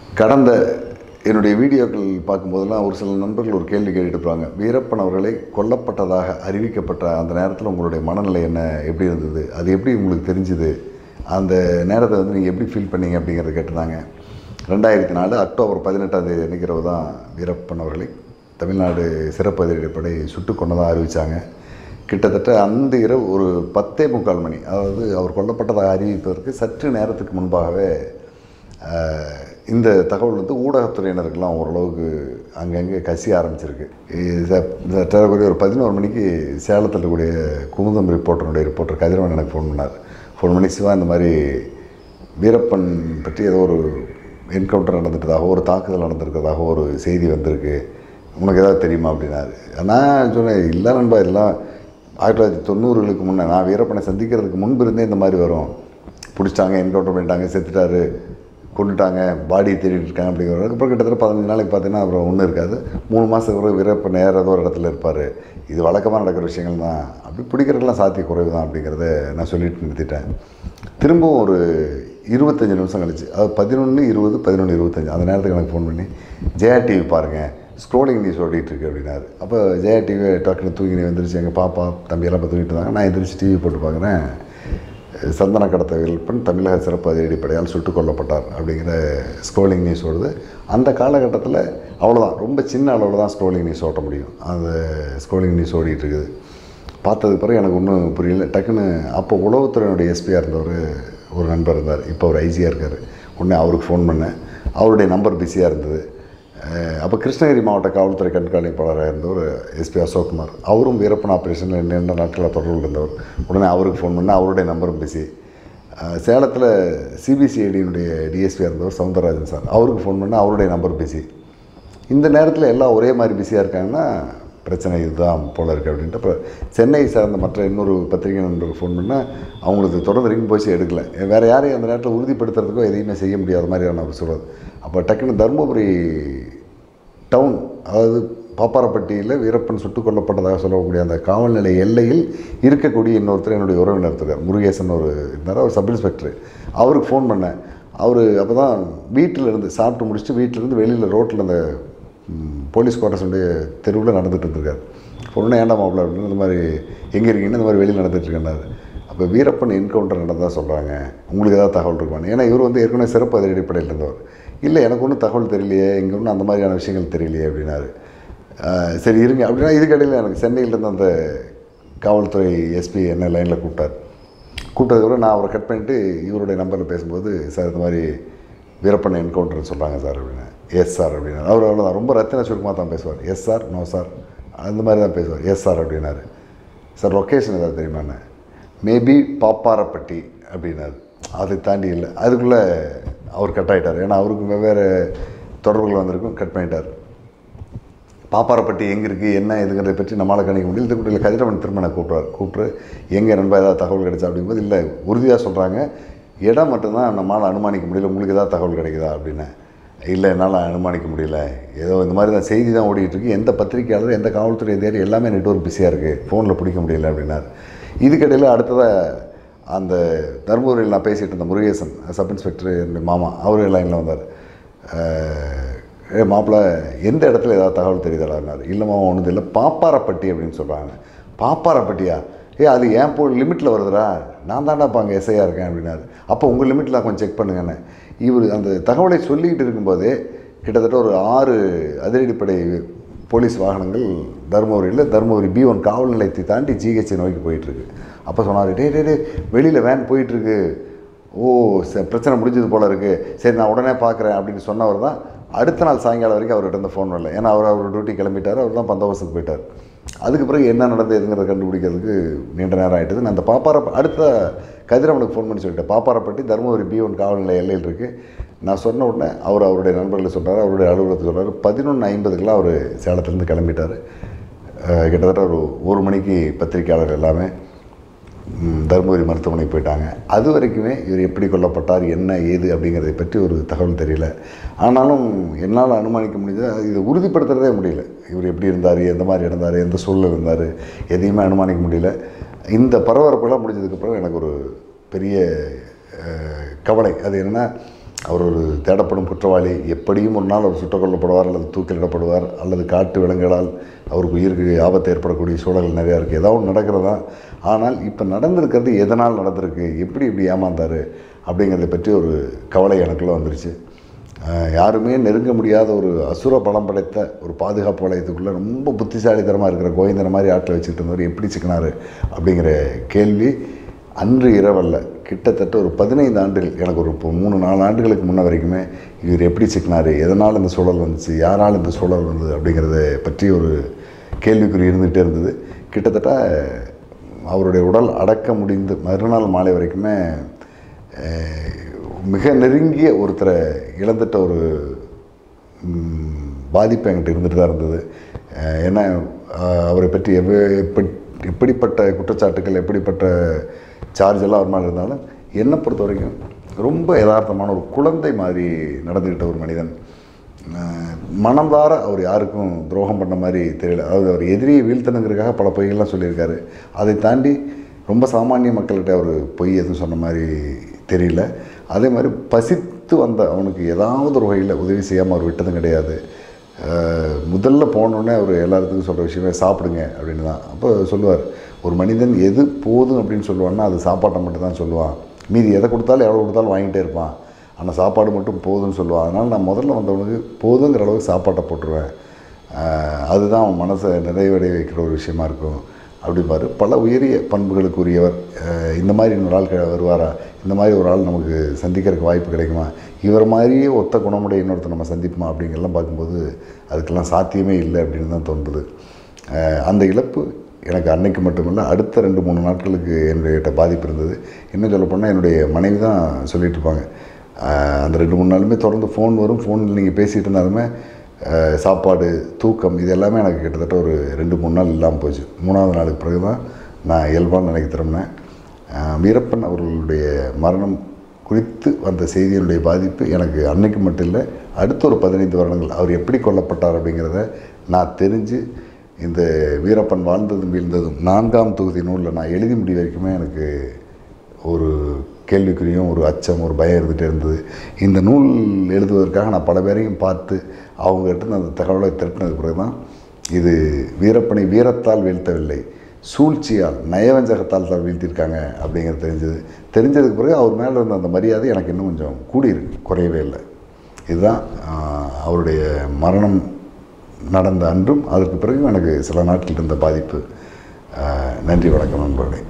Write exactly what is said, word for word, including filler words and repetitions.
கடந்த என்னுடைய வீடியோக்கள் பார்க்கும்போதெல்லாம் ஒரு சில நண்பர்கள் ஒரு கேள்வி கேட்டுருப்பாங்க. வீரப்பன் அவர்களை கொல்லப்பட்டதாக அறிவிக்கப்பட்ட அந்த நேரத்தில் உங்களுடைய மனநிலை என்ன, எப்படி இருந்தது, அது எப்படி உங்களுக்கு தெரிஞ்சுது, அந்த நேரத்தை வந்து நீங்கள் எப்படி ஃபீல் பண்ணீங்க அப்படிங்கிறத கேட்டிருந்தாங்க. ரெண்டாயிரத்தி நாலு அக்டோபர் பதினெட்டாம் தேதி அன்றைக்கிறவு தான் வீரப்பன் அவர்களை தமிழ்நாடு சிறப்பு அதிரடிப்படை சுட்டு கொண்டதாக அறிவித்தாங்க. கிட்டத்தட்ட அந்த இரவு ஒரு பத்தே முக்கால் மணி, அதாவது அவர் கொல்லப்பட்டதாக அறிவிப்பதற்கு சற்று நேரத்துக்கு முன்பாகவே இந்த தகவல் வந்து ஊடகத்துறையினருக்கெல்லாம் ஓரளவுக்கு அங்கங்கே கசிய ஆரம்பிச்சிருக்கு. சற்றக்குரிய ஒரு பதினோரு மணிக்கு சேலத்தில் இருக்கக்கூடிய குமுதம் ரிப்போர்ட்டருடைய ரிப்போர்ட்டர் கதிரவன் எனக்கு ஃபோன் பண்ணார். ஃபோன் பண்ணி, சிவா இந்த மாதிரி வீரப்பன் பற்றி ஏதோ ஒரு என்கவுண்டர் நடந்துட்டதாக, ஒரு தாக்குதல் நடந்திருக்கிறதாக ஒரு செய்தி வந்திருக்கு, உனக்கு ஏதாவது தெரியுமா அப்படின்னாரு. நான் சொன்னேன், இல்லை நண்பா, இதெல்லாம் ஆயிரத்தி தொள்ளாயிரத்தி தொண்ணூறுகளுக்கு முன்னே நான் வீரப்பனை சந்திக்கிறதுக்கு முன்பு இருந்தே இந்த மாதிரி வரும், பிடிச்சிட்டாங்க, என்கவுண்டர் பண்ணிட்டாங்க, செத்துட்டாரு, கொண்டுட்டாங்க, பாடி தேடிட்டு இருக்காங்க அப்படிங்கிறது. அப்புறம் கிட்டத்தட்ட பதினஞ்சு நாளைக்கு பார்த்தீங்கன்னா அப்புறம் ஒன்றும் இருக்காது. மூணு மாதத்துக்கு பிறகு வீரப்பன் நேர ஏதோ ஒரு இடத்துல இருப்பார். இது வழக்கமாக நடக்கிற விஷயங்கள் தான், அப்படி பிடிக்கிறதுலாம் சாத்திய குறைவு தான் அப்படிங்கிறத நான் சொல்லிட்டு நிறுத்திட்டேன். திரும்பவும் ஒரு இருபத்தஞ்சி நிமிஷம் கழிச்சு, அதாவது பதினொன்று இருபது பதினொன்று இருபத்தஞ்சி அந்த நேரத்துக்கு எனக்கு ஃபோன் பண்ணி, ஜெயா டிவி பாருங்கள், ஸ்க்ரோலிங் நியூஸ் ஓடிட்டு இருக்கு அப்படின்னாரு. அப்போ ஜெயா டிவி டக்குனு தூங்கி வந்துருச்சு. எங்கள் பாப்பா தம்பியெல்லாம் இப்போ தூங்கிட்டு இருந்தாங்க. நான் எந்திரிச்சு டிவி போட்டு பார்க்குறேன், சந்தன கடத்த வீரப்பன் தமிழக சிறப்பு அதிரடிப்படையால் சுட்டுக் கொல்லப்பட்டார் அப்படிங்கிற ஸ்க்ரோலிங் நியூஸ் ஓடுது. அந்த காலகட்டத்தில் அவ்வளோதான், ரொம்ப சின்ன அளவில் தான் ஸ்க்ரோலிங் நியூஸ் ஓட்ட முடியும். அந்த ஸ்க்ரோலிங் நியூஸ் ஓடிட்டு இருக்குது. பார்த்ததுக்கு பிறகு எனக்கு ஒன்றும் புரியல. டக்குன்னு அப்போ உளவுத்துறையினுடைய எஸ்பியாக இருந்தவர் ஒரு நண்பர் இருந்தார், இப்போ ஒரு ஐஜியாக இருக்கார். உடனே அவருக்கு ஃபோன் பண்ணேன். அவருடைய நம்பர் பிஸியாக இருந்தது. அப்போ கிருஷ்ணகிரி மாவட்ட காவல்துறை கண்காணிப்பாளராக இருந்தவர் எஸ்பி அசோக்குமார், அவரும் வீரப்பன் ஆப்ரேஷனில் நீண்ட நாட்களில் தொடர்பில் இருந்தவர். உடனே அவருக்கு ஃபோன் பண்ணால் அவருடைய நம்பரும் பிஸி. சேலத்தில் சிபிசிஐடியினுடைய டிஎஸ்பியாக இருந்தவர் சவுந்தரராஜன் சார், அவருக்கு ஃபோன் பண்ணால் அவருடைய நம்பர் பிஸி. இந்த நேரத்தில் எல்லாம் ஒரே மாதிரி பிஸியாக இருக்காங்கன்னா பிரச்சனை இதுதான் போல் இருக்குது அப்படின்ட்டு அப்புறம் சென்னை சார்ந்த மற்ற இன்னொரு பத்திரிகை நண்பருக்கு ஃபோன் பண்ணால் அவங்களுக்கு தொடர்ந்து ரிங் போச்சு எடுக்கலை. வேறு யாரையும் அந்த நேரத்தில் உறுதிப்படுத்துறதுக்கோ எதையுமே செய்ய முடியாத மாதிரியான ஒரு சூழல். அப்போ டக்குன்னு தருமபுரி டவுன், அதாவது பாப்பாரப்பட்டியில் வீரப்பன் சுட்டுக் கொல்லப்பட்டதாக சொல்லக்கூடிய அந்த காவல் நிலைய எல்லையில் இருக்கக்கூடிய இன்னொருத்தர் என்னுடைய உறவினர் இருக்கார், முருகேசன் ஒரு இருந்தார், அவர் சப் இன்ஸ்பெக்டர். அவருக்கு ஃபோன் பண்ணேன். அவர் அப்போ தான் வீட்டில் இருந்து சாப்பிட்டு முடிச்சுட்டு வீட்டிலேருந்து வெளியில் ரோட்டில் அந்த போலீஸ் குவார்ட்டர்ஸுடைய தெருவில் நடந்துகிட்டு இருந்திருக்கார். உடனே ஏண்டா மாப்பிள்ள அப்படின்னு, இந்த மாதிரி எங்கே இருக்கீங்கன்னு இந்த மாதிரி வெளியில் நடந்துகிட்ருக்கேன்னாரு. அப்போ வீரப்பன் என்கவுண்டர் நடந்ததாக சொல்கிறாங்க, உங்களுக்கு ஏதாவது தகவல் இருக்குமான்னு. ஏன்னா இவர் வந்து ஏற்கனவே சிறப்பு அதிரடிப்படையில் இருந்தவர். இல்லை, எனக்கு ஒன்றும் தகவல் தெரியலையே, இங்கே ஒன்றும் அந்த மாதிரியான விஷயங்கள் தெரியலையே அப்படின்னாரு. சரி இருங்க அப்படின்னா, இதுக்கடையில் எனக்கு சென்னையிலேருந்து அந்த காவல்துறை எஸ்பி என்ன லைனில் கூப்பிட்டார். கூப்பிட்டதுக்கப்புறம் நான் அவரை கட் பண்ணிவிட்டு இவருடைய நம்பரில் பேசும்போது, சார் இந்த மாதிரி வீரப்பன் என்கவுண்டர்னு சொல்கிறாங்க சார் அப்படின்னு. எஸ் சார் அப்படின்னாரு. அவர் அவ்வளோதான், ரொம்ப ரத்தின சுருக்கமாக தான் பேசுவார். எஸ் சார், நோ சார், அந்த மாதிரி தான் பேசுவார். எஸ் சார் அப்படின்னாரு. சார் லொக்கேஷன் ஏதாவது தெரியுமாண்ணே? மேபி பாப்பாரப்பட்டி அப்படின்னாரு. அதை தாண்டி இல்லை. அதுக்குள்ளே அவர் கட் ஆகிட்டார். ஏன்னா அவருக்கு வெவ்வேறு தொடர்புகள் வந்திருக்கும், கட் பண்ணிட்டார். பாப்பாரப்பட்டி எங்கே இருக்குது என்ன இதுங்கிறத பற்றி நம்மளால் கணிக்க முடியல. இதுக்குள்ள கதிரவன் திரும்ப நான் கூப்பிட்றாரு. கூப்பிட்டு எங்கே நண்பா ஏதாவது தகவல் கிடைச்சா அப்படிங்கும்போது, இல்லை உறுதியாக சொல்கிறாங்க, இடம் மட்டும்தான் நம்மளால் அனுமானிக்க முடியல, உங்களுக்கு ஏதாவது தகவல் கிடைக்குதா அப்படின்னு. இல்லை, என்னால் அனுமானிக்க முடியல, ஏதோ இந்த மாதிரி தான் செய்தி தான் ஓடிட்டுருக்கு, எந்த பத்திரிகையாளர் எந்த காவல்துறை அதிகாரி எல்லாமே நெட்வொர்க் பிஸியாக இருக்குது, ஃபோனில் பிடிக்க முடியல அப்படின்னாரு. இதுக்கிடையில் அடுத்ததாக அந்த தருமபுரியில் நான் பேசிகிட்டு இருந்த முருகேசன் சப் இன்ஸ்பெக்டர் என்னுடைய மாமா, அவர் லைனில் வந்தார். ஏ மாப்பிள்ள, எந்த இடத்துல ஏதாவது தகவல் தெரியுதாடான்னாரு. இல்லை மாமா, ஒன்றும் இல்லை, பாப்பாரப்பட்டி அப்படின்னு சொல்கிறாங்க. பாப்பாரப்பட்டியா? ஏ அது ஏன் போ லிமிட்டில் வருதுடா, நான் தாண்டா இப்போ அங்கே எஸ்ஐயாக இருக்கேன் அப்படின்னாரு. அப்போ உங்கள் லிமிட்டில் கொஞ்சம் செக் பண்ணுங்கன்னு. இவர் அந்த தகவலை சொல்லிக்கிட்டு இருக்கும்போதே கிட்டத்தட்ட ஒரு ஆறு அதிரடிப்படை போலீஸ் வாகனங்கள் தருமபுரியில் தருமபுரி பி ஒன் காவல் நிலையத்தை தாண்டி ஜிஹெச்சை நோக்கி போயிட்டுருக்கு. அப்போ சொன்னார், டே டே டே வெளியில் வேன் போயிட்டுருக்கு, ஓ ச பிரச்சனை முடிஞ்சது போல் இருக்குது, சரி நான் உடனே பார்க்குறேன் அப்படின்னு சொன்னவர் தான் அடுத்த நாள் சாயங்காலம் வரைக்கும் அவர்கிட்ட இருந்த ஃபோன் வரல. ஏன்னா அவர் அவர் டியூட்டி கிளம்பிட்டார், அவர் தான் பந்தோபஸ்துக்கு போயிட்டார். அதுக்கு பிறகு என்ன நடந்தது எதுங்கிறத கண்டுபிடிக்கிறதுக்கு நீண்ட நேரம் ஆகிட்டது. நான் அந்த பாப்பார அடுத்த கதிரவனுக்கு ஃபோன் பண்ணி சொல்லிட்டேன், பாப்பாரப்பட்டி தருமபுரி பி ஒன் காவல் நிலைய எல்லையில் இருக்குது. நான் சொன்ன உடனே அவர் அவருடைய நண்பர்களை சொன்னார், அவருடைய அலுவலகத்தை சொன்னார். பதினொன்று ஐம்பதுக்கெலாம் அவர் சேலத்துலேருந்து கிளம்பிட்டார். கிட்டத்தட்ட ஒரு ஒரு மணிக்கு பத்திரிகையாளர் எல்லாமே தருமபுரி மருத்துவமனைக்கு போயிட்டாங்க. அது வரைக்குமே இவர் எப்படி கொல்லப்பட்டார், என்ன ஏது அப்படிங்கிறதை பற்றி ஒரு தகவல் தெரியல. ஆனாலும் என்னால் அனுமானிக்க முடிஞ்சது, இதை உறுதிப்படுத்துறதே முடியல. இவர் எப்படி இருந்தார், எந்த மாதிரி இருந்தார், எந்த சூழலில் இருந்தார், எதையுமே அனுமானிக்க முடியல. இந்த பரபரப்பெல்லாம் முடிஞ்சதுக்கப்புறம் எனக்கு ஒரு பெரிய கவலை. அது என்னென்னா, அவர் ஒரு தேடப்படும் குற்றவாளி. எப்படியும் ஒரு நாள் அவர் சுட்டுக் கொல்லப்படுவார், அல்லது தூக்கிலிடப்படுவார், அல்லது காட்டு விலங்குகளால் அவருக்கு உயிருக்கு ஆபத்து ஏற்படக்கூடிய சூழல்கள் நிறையா இருக்குது. ஏதாவது ஒன்று நடக்கிறதா. ஆனால் இப்போ நடந்திருக்கிறது எதனால் நடந்திருக்கு, எப்படி இப்படி ஏமாந்தார் அப்படிங்கிறத பற்றி ஒரு கவலை எனக்குள்ளே வந்துருச்சு. யாருமே நெருங்க முடியாத ஒரு அசுர பலம் படைத்த ஒரு பாதுகாப்பு வளையத்துக்குள்ளே ரொம்ப புத்திசாலித்தனமாக இருக்கிற கோவிந்தனை மாதிரி ஆட்டில் வச்சுக்கிட்டு இருந்தவர் எப்படி சிக்கினார் அப்படிங்கிற கேள்வி அன்று இரவல்ல, கிட்டத்தட்ட ஒரு பதினைந்து ஆண்டுகள், எனக்கு ஒரு இப்போ மூணு நாலு ஆண்டுகளுக்கு முன்ன வரைக்குமே இவர் எப்படி சிக்கினார், எதனால் இந்த சூழல் வந்துச்சு, யாரால் இந்த சூழல் வந்தது அப்படிங்கிறத பற்றி ஒரு கேள்விக்குறி இருந்துகிட்டே இருந்தது. கிட்டத்தட்ட அவருடைய உடல் அடக்க முடிந்து மறுநாள் மாலை வரைக்குமே மிக நெருங்கிய ஒருத்தரை இழந்துட்ட ஒரு பாதிப்பு என்கிட்ட இருந்துட்டு தான் இருந்தது. ஏன்னா அவரை பற்றி எவ் எப்படி எப்படிப்பட்ட குற்றச்சாட்டுகள், எப்படிப்பட்ட சார்ஜ் எல்லாம் அவர் மேலே இருந்தாலும் என்னை பொறுத்த வரைக்கும் ரொம்ப யதார்த்தமான ஒரு குழந்தை மாதிரி நடந்துக்கிட்ட ஒரு மனிதன். மனம்தார அவர் யாருக்கும் துரோகம் பண்ண மாதிரி தெரியல. அதாவது அவர் எதிரியை வீழ்த்தணுங்கிறதுக்காக பல பொய்கள்லாம் சொல்லியிருக்காரு. அதை தாண்டி ரொம்ப சாமானிய மக்கள்கிட்ட அவர் பொய் எதுவும் சொன்ன மாதிரி தெரியல. அதே மாதிரி பசித்து வந்த அவனுக்கு ஏதாவது ஒரு வகையில் உதவி செய்யாமல் அவர் விட்டதும் கிடையாது. முதல்ல போனோடனே அவர் எல்லாத்துக்கும் சொல்கிற விஷயமே சாப்பிடுங்க அப்படின்னு தான். அப்போ சொல்லுவார், ஒரு மனிதன் எது போதும் அப்படின்னு சொல்லுவான்னா அது சாப்பாட்டை மட்டும் தான் சொல்லுவான். மீதி எதை கொடுத்தாலும் எவ்வளோ கொடுத்தாலும் வாங்கிட்டே இருப்பான். ஆனால் சாப்பாடு மட்டும் போதும்னு சொல்லுவான். அதனால் நான் முதல்ல வந்தவனுக்கு போதுங்கிற அளவுக்கு சாப்பாட்டை போட்டுருவேன். அதுதான் அவன் மனசை நிறைவடைய வைக்கிற ஒரு விஷயமா இருக்கும் அப்படிம்பாரு. பல உயரிய பண்புகளுக்கு உரியவர். இந்த மாதிரி இன்னொரு ஆள் வருவாரா, இந்த மாதிரி ஒரு ஆள் நமக்கு சந்திக்கிறதுக்கு வாய்ப்பு கிடைக்குமா, இவர் மாதிரியே ஒத்த குணமுடைய இன்னொருத்தர் நம்ம சந்திப்போமா அப்படிங்கிறலாம் பார்க்கும்போது அதுக்கெல்லாம் சாத்தியமே இல்லை அப்படின்னு தான் தோன்றுது. அந்த இழப்பு எனக்கு அன்னைக்கு மட்டுமில்லை, அடுத்த ரெண்டு மூணு நாட்களுக்கு என்னுடைய பாதிப்பு இருந்தது. இன்னும் சொல்லப்போனால் என்னுடைய மனைவி தான் சொல்லிகிட்டு இருப்பாங்க. அந்த ரெண்டு மூணு நாளுமே தொடர்ந்து ஃபோன் வரும். ஃபோனில் நீங்கள் பேசிகிட்டு இருந்தாலுமே சாப்பாடு, தூக்கம் இது எல்லாமே எனக்கு கிட்டத்தட்ட ஒரு ரெண்டு மூணு நாள் இல்லாமல் போச்சு. மூணாவது நாளுக்கு பிறகு தான் நான் இயல்பான நிலைக்கு திரும்பினேன். வீரப்பன் அவர்களுடைய மரணம் குறித்து வந்த செய்தியினுடைய பாதிப்பு எனக்கு அன்னைக்கு மட்டும் இல்லை, அடுத்த ஒரு பதினைந்து வருடங்கள் அவர் எப்படி கொல்லப்பட்டார் அப்படிங்கிறத நான் தெரிஞ்சு இந்த வீரப்பன் வாழ்ந்ததும் வீழ்ந்ததும் நான்காம் தொகுதி நூலில் நான் எழுதி முடி வரைக்குமே எனக்கு ஒரு கேள்விக்குறியும் ஒரு அச்சம், ஒரு பயம் இருந்துகிட்டே இருந்தது. இந்த நூல் எழுதுவதற்காக நான் பல பேரையும் பார்த்து அவங்ககிட்ட அந்த தகவலை திரட்டினது பிறகு தான் இது வீரப்பனை வீரத்தால் வீழ்த்தவில்லை, சூழ்ச்சியால் நயவஞ்சகத்தால் தான் வீழ்த்தியிருக்காங்க அப்படிங்கிறது தெரிஞ்சது. தெரிஞ்சதுக்கு பிறகு அவர் மேலே இருந்த அந்த மரியாதை எனக்கு இன்னும் கொஞ்சம் கூடியிருக்கு, குறையவே இல்லை. இதுதான் அவருடைய மரணம் நடந்த அன்றும் அதற்கு பிறகு எனக்கு சில நாட்கள் இருந்த பாதிப்பு. நன்றி, வணக்கம் நண்பர்களே.